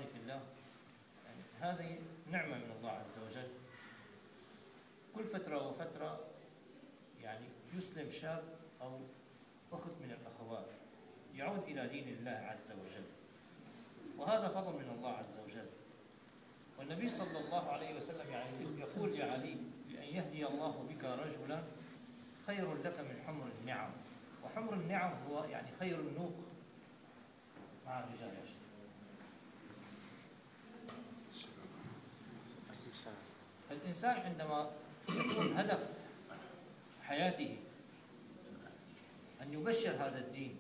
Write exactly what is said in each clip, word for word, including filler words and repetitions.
إخواني في الله، يعني هذه نعمة من الله عز وجل. كل فترة وفترة يعني يسلم شاب أو أخت من الأخوات يعود إلى دين الله عز وجل، وهذا فضل من الله عز وجل. والنبي صلى الله عليه وسلم يعني يقول يا علي: لأن يهدي الله بك رجلا خير لك من حمر النعم. وحمر النعم هو يعني خير النوق مع الرجال يا شيخ. فالإنسان عندما يكون هدف حياته أن يبشر هذا الدين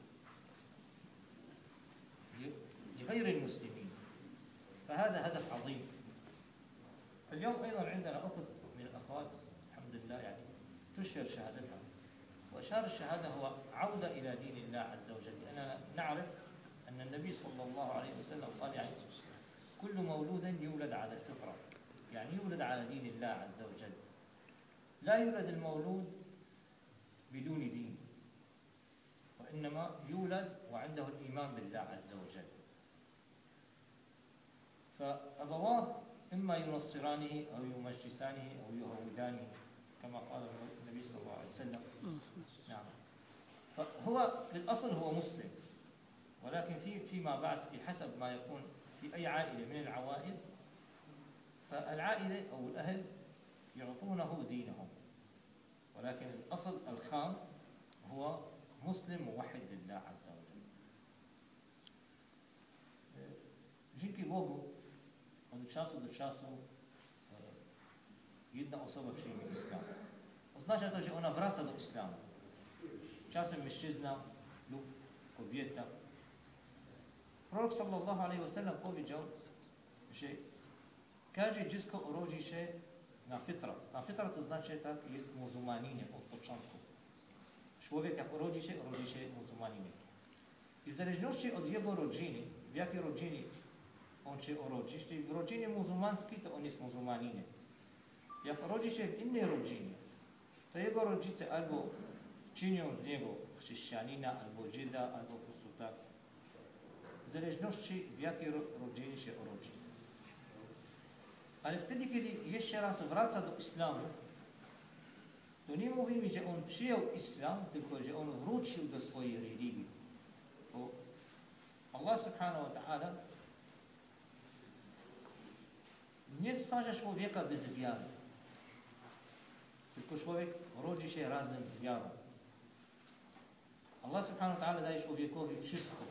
لغير المسلمين، فهذا هدف عظيم. اليوم أيضا عندنا أخت من الأخوات الحمد لله يعني تشهر شهادتها، وإشهار الشهادة هو عودة إلى دين الله عز وجل، لأننا نعرف أن النبي صلى الله عليه وسلم قال يعني كل مولود يولد على الفطرة، يعني يولد على دين الله عز وجل. لا يولد المولود بدون دين، وإنما يولد وعنده الإيمان بالله عز وجل. فأبواه إما ينصرانه أو يمجسانه أو يهودانه كما قال النبي صلى الله عليه وسلم. نعم. فهو في الأصل هو مسلم، ولكن في فيما بعد في حسب ما يكون في أي عائلة من العوائل، فالعائلة أو الأهل يعطونه دينهم، ولكن الأصل الخام هو مسلم موحد لله عز وجل. Dzięki Bogu od czasu do czasu jedna osoba przyjmie islam. Oznacza to, że ona wraca do islamu. Czasem mężczyzna lub kobieta. Prorok sallallahu alaihi wasallam powiedział, że każde dziecko urodzi się na fitra. Na fitra to znaczy tak jest muzułmaninem od początku. Człowiek jak urodzi się, urodzi się muzułmaninem. I w zależności od jego rodziny, w jakiej rodzinie on się urodzi, jeśli w rodzinie muzułmańskiej, to on jest muzułmaninem. Jak urodzi się w innej rodzinie, to jego rodzice albo czynią z niego chrześcijanina, albo Żyda, albo po prostu tak. W zależności w jakiej rodzinie się urodzi. Ale wtedy, kiedy jeszcze raz wraca do islamu, to nie mówimy, że on przyjął islam, tylko że on wrócił do swojej religii. Bo Allah subhanahu wa ta'ala nie stwarza człowieka bez wiary. Tylko człowiek rodzi się razem z wiarą. Allah subhanahu wa ta'ala daje człowiekowi wszystko.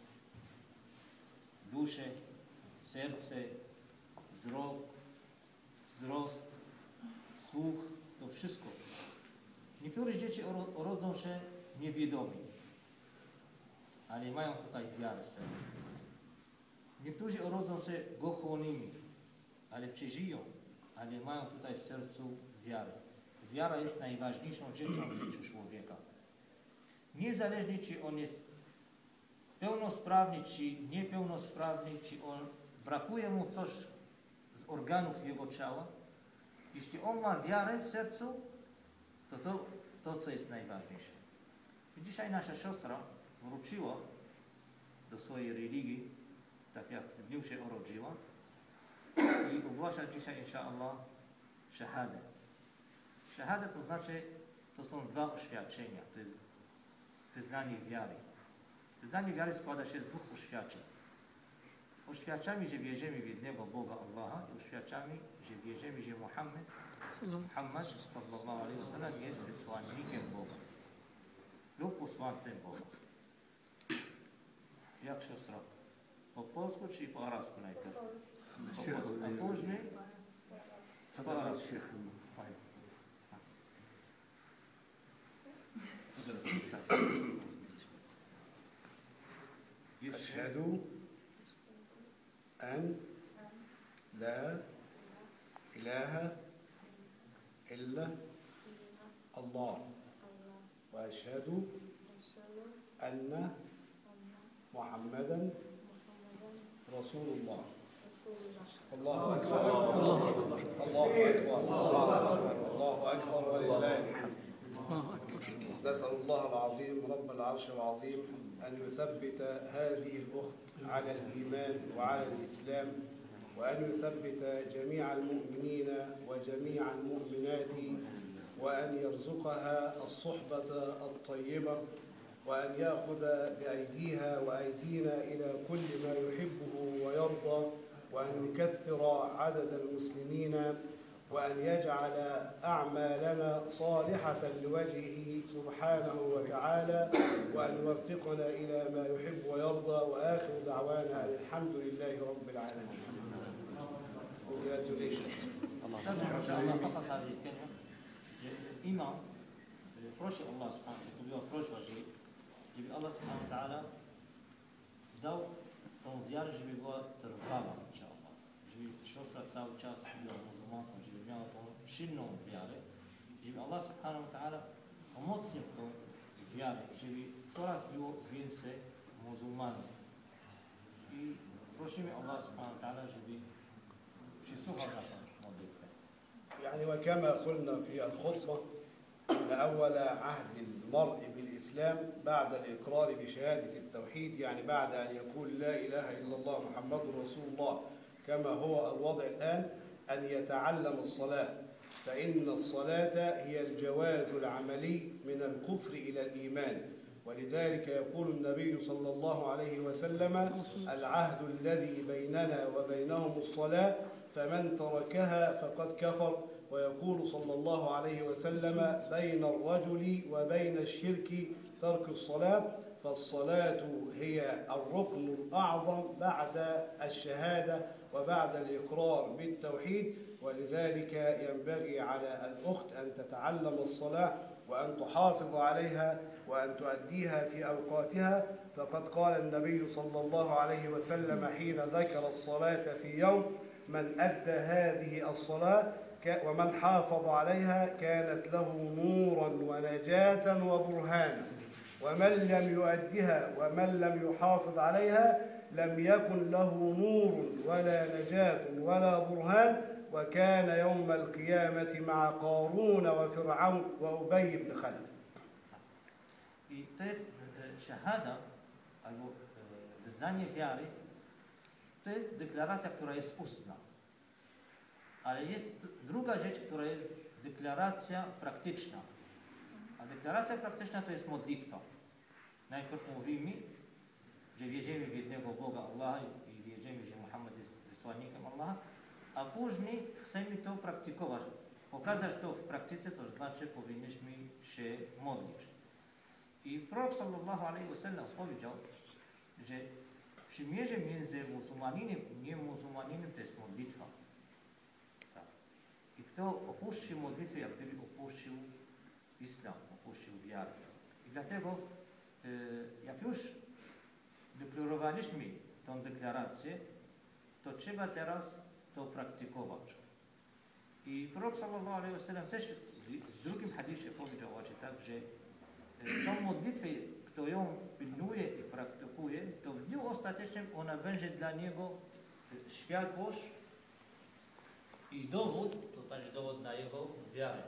Duszę, serce, wzrok, wzrost, słuch, to wszystko. Niektóre dzieci urodzą się niewiadomi, ale mają tutaj wiarę w sercu. Niektórzy urodzą się głuchonymi, ale przeżyją, ale mają tutaj w sercu wiarę. Wiara jest najważniejszą rzeczą w życiu człowieka. Niezależnie, czy on jest pełnosprawny, czy niepełnosprawny, czy on brakuje mu coś z organów jego ciała, jeśli on ma wiarę w sercu, to to, to co jest najważniejsze. I dzisiaj nasza siostra wróciła do swojej religii, tak jak w dniu się urodziła, i ogłasza dzisiaj, insha'Allah, szahadę. Szahada to znaczy, to są dwa oświadczenia, to jest wyznanie wiary. Wyznanie wiary składa się z dwóch oświadczeń. Oświadczamy, że wierzymy w jednego Boga Allaha i oświadczamy, że wierzymy, że Muhammad, Muhammad sallallahu alaihi wasallam jest wysłannikiem Boga lub posłancem Boga. Jak siostra? Po polsku czy po arabsku najpierw? Po polsku, a później po arabsku. أشهد أن لا إله إلا الله وأشهد أن محمدا رسول الله. الله أكبر الله أكبر الله أكبر الله أكبر ولله الحمد. نسأل الله العظيم رب العرش العظيم أن يثبت هذه الأخت على الإيمان وعلى الإسلام، وأن يثبت جميع المؤمنين وجميع المؤمنات، وأن يرزقها الصحبة الطيبة، وأن يأخذ بأيديها وأيدينا إلى كل ما يحبه ويرضى، وأن يكثر عدد المسلمين، وأن يجعل أعمالنا صالحة لوجهه سبحانه وتعالى، وأن يوفقنا إلى ما يحب ويرضى. وآخر دعوانا أن الحمد لله رب العالمين. Congratulations. إن شاء الله فقط هذه الكلمة. الإمام prosi Allah subhanahu to bio prośba, żeby, żeby Allah subhanahu wa ta'ala dał tą wiarę, żeby była trwała, inshallah. Żeby siostra cały czas była muzułmanką, żeby miała tą silną wiarę, żeby Allah subhanahu wa ta'ala umocnił tą wiarę, żeby coraz było więcej muzułmanów. I prosimy Allah subhanahu wa ta'ala, żeby przysłuchał naszą modlitwę. يعني وكما قلنا في الخطبة أن أول عهد المرء بالإسلام بعد الإقرار بشهادة التوحيد، يعني بعد أن يقول لا إله إلا الله محمد رسول الله كما هو الوضع الآن، أن يتعلم الصلاة، فإن الصلاة هي الجواز العملي من الكفر إلى الإيمان. ولذلك يقول النبي صلى الله عليه وسلم: العهد الذي بيننا وبينهم الصلاة فمن تركها فقد كفر. ويقول صلى الله عليه وسلم: بين الرجل وبين الشرك ترك الصلاة، فالصلاة هي الركن الأعظم بعد الشهادة وبعد الإقرار بالتوحيد. ولذلك ينبغي على الأخت أن تتعلم الصلاة وأن تحافظ عليها وأن تؤديها في أوقاتها. فقد قال النبي صلى الله عليه وسلم حين ذكر الصلاة في يوم: من أدى هذه الصلاة ومن حافظ عليها كانت له نورا ونجاة وبرهانا، ومن لم يؤدها ومن لم يحافظ عليها لم يكن له نور ولا نجاة ولا برهان، وكان يوم القيامة مع قارون وفرعون وأبي بن خلف. I to jest szahada, albo wyznanie wiary, to jest deklaracja, która jest ustna. Ale jest druga rzecz, która jest deklaracja praktyczna. A deklaracja praktyczna to jest modlitwa. Najpierw mówimy, że wierzymy w jednego Boga Allaha i wierzymy, że Muhammad jest wysłannikiem Allaha, a później chcemy to praktykować. Pokazać to w praktyce, to znaczy powinniśmy się modlić. I prorok sallallahu alaihi wasallam powiedział, że przymierze między muzułmaninem i niemuzułmaninem to jest modlitwa. Tak. I kto opuścił modlitwę, jak gdyby opuścił islam, opuścił wiarę. I dlatego, jak już deklarowaliśmy tę deklarację, to trzeba teraz to praktykować. I prorok sallallahu alaihi wasallam też w drugim hadisie powiedział właśnie tak, że tą modlitwę, kto ją pilnuje i praktykuje, to w dniu ostatecznym ona będzie dla niego światłość i dowód, to znaczy dowód na jego wiarę.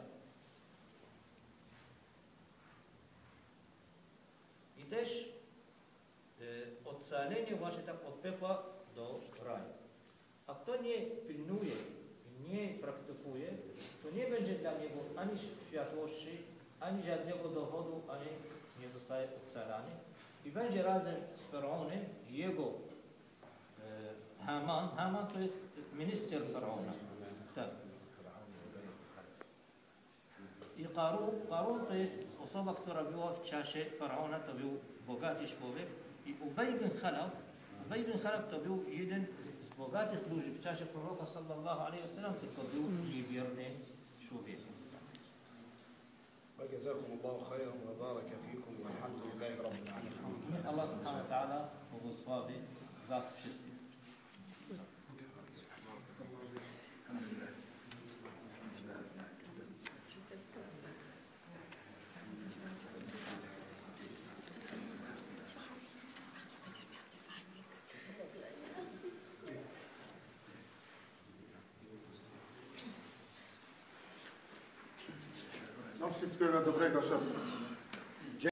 I też y, ocalenie właśnie tak od piekła do raju. A kto nie pilnuje i nie praktykuje, to nie będzie dla niego ani światłości, ani żadnego dowodu, ani nie zostaje ocalany. I będzie razem z Faraonem i jego e, Haman. Haman to jest minister Faraona. Tak. I Qarun, Qarun to jest osoba, która była w czasie Faraona, to był bogaty człowiek. I Ubay bin Khalaf, Ubay bin Khalaf to był jeden z bogatych ludzi w czasie proroka sallallahu alaihi wasallam, tylko był niewierny człowiek. وجزاكم الله خيرا وبارك فيكم والحمد لله رب العالمين. Niech Allah subhanahu wa ta'ala błogosławi was wszystkich. No wszystkiego dobrego, siostro.